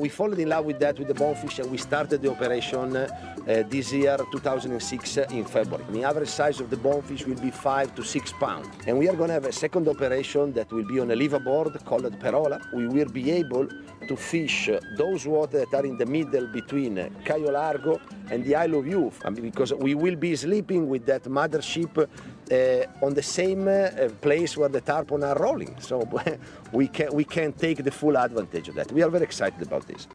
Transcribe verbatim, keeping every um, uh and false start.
we fallen in love with that, with the bonefish, and we started the operation uh, this year, two thousand six, uh, in February. The average size of the bonefish will be five to six pounds. And we are going to have a second operation that will be on a liveaboard called Perola. We will be able to fish uh, those waters that are in the middle between uh, Cayo Largo and the Isle of Youth, I mean, because we will be sleeping with that mothership uh, on the same uh, place where the tarpon are rolling. So we can, we can take the full advantage of that. We are very excited about this.